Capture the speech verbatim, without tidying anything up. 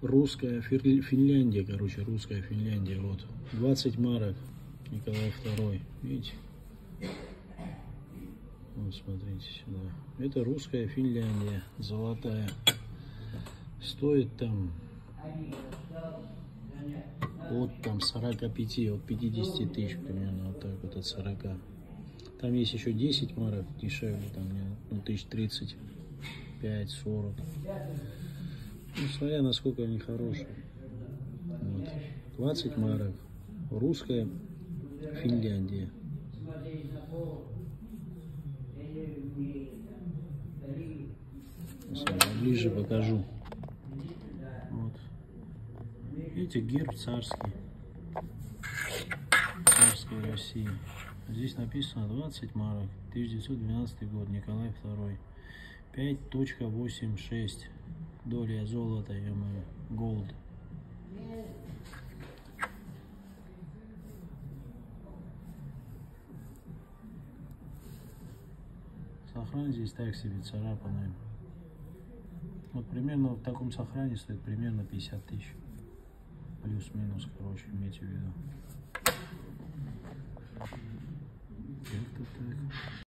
Русская Финляндия, короче, русская Финляндия. Вот, двадцать марок, Николай второй. Видите? Вот, смотрите сюда. Это русская Финляндия, золотая. Стоит там от там сорока пяти, от пятидесяти тысяч примерно, вот так вот от сорока. Там есть еще десять марок дешевле, там, ну, тысяч тридцать пять сорок. Ну, смотря насколько они хорошие. Вот. двадцать марок. Русская Финляндия. Ближе покажу. Вот. Видите, герб царский. Царской России. Здесь написано двадцать марок. тысяча девятьсот двенадцатый год. Николай второй. пять точка восемьдесят шесть. Доля золота, я имею. Голд. Сохран здесь так себе царапанный. Вот примерно в таком сохране стоит примерно пятьдесят тысяч. Плюс-минус, короче, имейте в виду. Так, так, так.